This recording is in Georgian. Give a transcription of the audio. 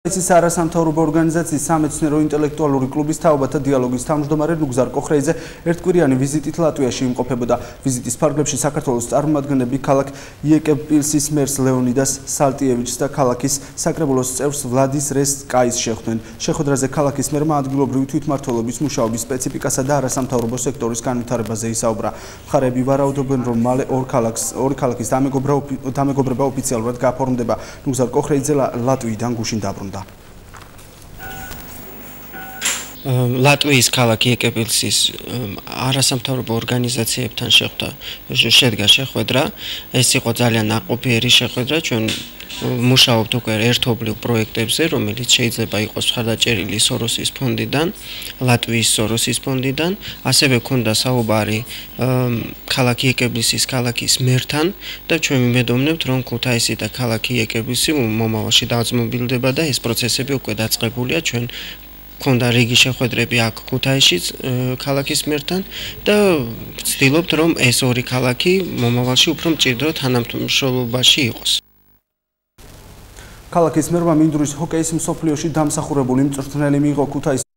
ის არასამთავრობო ორგანიზაციის სამეცნიერო ინტელექტუალური კლუბის თაობათა დიალოგის თავმჯდომარე ნუგზარ კოხრეიძე ერთკვირიანი ვიზიტით ლატვიაში იმყოფებოდა. ვიზიტის ფარგლებში საქართველოს წარმომადგენლები ქალაქ იეკებპილსის მერს ლეონიდას სალტიევიჩს და ქალაქის საკრებულოს წევრს ვლადის რესკაის შეხვდნენ. შეხვედრაზე ქალაქის მერმა ადგილობრივი თვითმმართველობის მუშაობის სპეციფიკასა და არასამთავრობო სექტორის განვითარებაზე ისაუბრა. მხარეები ვარაუდობენ, რომ მალე ორი ქალაქის დამეგობრება ოფიციალურად გაფორმდება. ნუგზარ კოხრეიძე ლატვიიდან გუშინ დაბრუნდა. ლატვიის ქალაქ იეკებპილსის არასამთავრობო ორგანიზაციებთან შედგა შეხვედრა. ეს იყო ძალიან ნაყოფიერი შეხვედრა. ჩვენ მუშაობთ უკვე ერთობლივ პროექტებზე, რომელიც შეიძლება იყოს მხარდაჭერილი სოროსის ფონდიდან, ლატვიის სოროსის ფონდიდან, ასევე ქონდა საუბარი ქალაქ იეკებპილსის ქალაქის მერთან და ჩვენ ვიმედოვნებთ, რომ ქუთაისი და ქალაქ იეკებპილსი მომავალში დაძმობილდება და ეს პროცესები უკვე დაწყებულია. ჩვენ ქონდა რიგი შეხვედრები აქ ქუთაისშიც ქალაქის მერთან და ვცდილობთ, რომ ეს ორი ქალაქი მომავალში უფრო მჭიდრო თანამშრომლობაში იყოს. ქალაქის მერმა მინდვრის ჰოკეის მსოფლიოში დამსახურებული მწვრთნელი მიიღო ქუთაისის